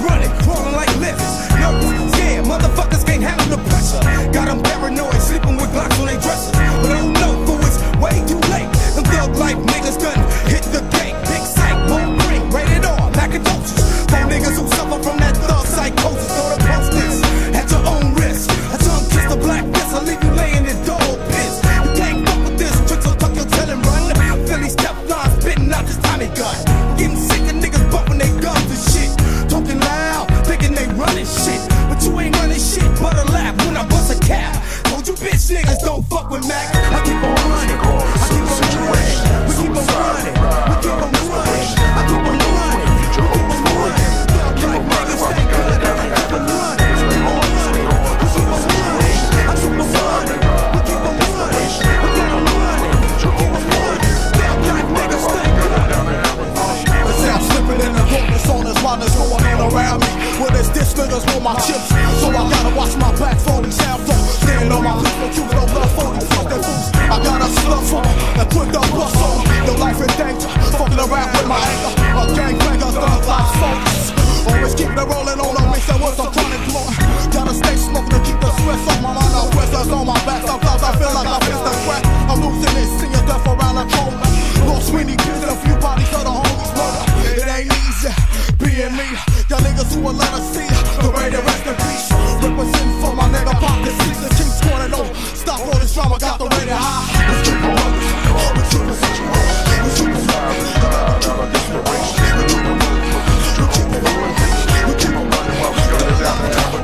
running, crawling like lifts. Nervous, scared, motherfuckers can't handle the pressure. Got them paranoid, sleeping with Glocks on their dressers. But I don't know, for it's way too late. Them thug life niggas done hit the gate. Big sight, won't bring, rated R, macadocious. For niggas who suffer from that thug psychosis. Go to post this at your own risk. I tongue kiss the black fist, I'll leave you laying in dog piss. You can't fuck with this trick, so tuck your tail and run. Philly Teflon spitting out this Tommy gun. Getting sick of niggas bumping they guns and shit. Talking loud, thinking they running shit. But you ain't running shit but a lap when I bust a cap. Told you bitch niggas don't fuck with Mac. I keep on running, I keep on running. We keep on running, we keep on running. I keep on running, we keep on running. Like niggas stay good, I keep on running. We keep on running, we keep on running. I keep on running, we keep on running. We keep on running, we keep on running. Like niggas stay good. The sound slipping in the darkness on this while there's going on around me. Well, there's this niggas want my chips, so I gotta watch my back for these sound flow. Standing on my feet, but you don't love for these fuck that fools. I got a slug for them, and quick to bust on them. Your life in danger, fucking around with my anger. A gangbanger, thug life focus. Always keep it rolling on the mix, that was a chronic blowing. Gotta stay smoking to keep the stress on my mind. The pressures on my back, sometimes I feel like I missed the crack. I'm losing it, seeing death around the corner. Lost many kids and a few bodies of the homies murder. It ain't easy being me. Y'all niggas who will let us see the way they rest in peace. Representing for my nigga pocket seats. The King's Corner, no. Stop all this drama, got the rated high. We keep it running, we keep it running, we keep it running. We keep it running, we keep it running, we keep it running while we got it down the avenue.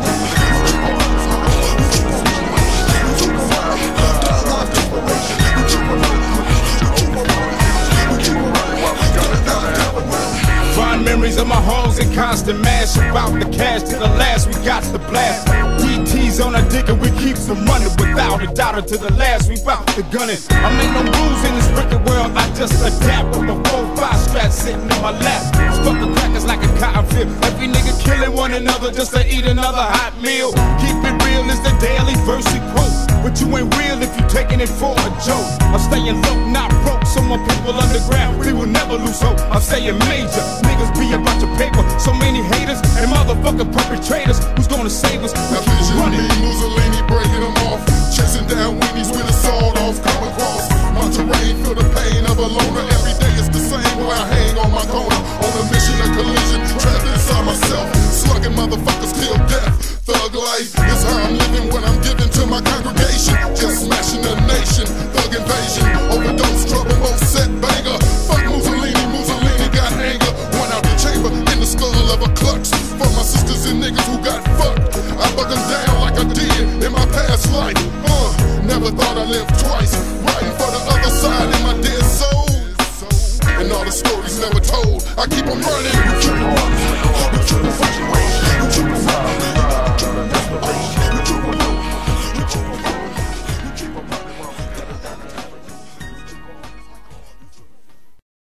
Fond memories of my hoes and constant mash. About the cash to the last, we got the blast. DT's on a dick and we keep them running. Without a doubt until the last, we bout to gun it. I make no rules in this wicked world, I just adapt. With a 4-5 strap sitting in my lap. Stuck the crackers like a cotton field. Every nigga killing one another just to eat another hot meal. Keep it real is the daily verse we quote. But you ain't real if you taking it for a joke. I'm staying low, not broke, so my people underground, we will never lose hope. I'm staying major, niggas be a bunch of paper. So many haters and motherfucking perpetrators. Who's gonna save us? Now vision me, Mussolini breaking them off. Chasing down weenies with a sword off, come across my terrain, feel the pain of a loner. Every day it's the same where I hang on my corner. On a mission of collision, trapped inside myself. Slugging motherfuckers till death. Thug life is how I'm living when I'm giving to my congregation. Just smashing the nation, thug invasion. Overdose, trouble, most set banger. Fuck Mussolini, Mussolini got anger. One out the chamber in the skull of a clutch. For my sisters and niggas who got fucked. I bug them down like I did in my past life. Never thought I'd live twice. Writing for the other side in my dead soul. And all the stories never told. I keep on running. We keep on running. We keep on running.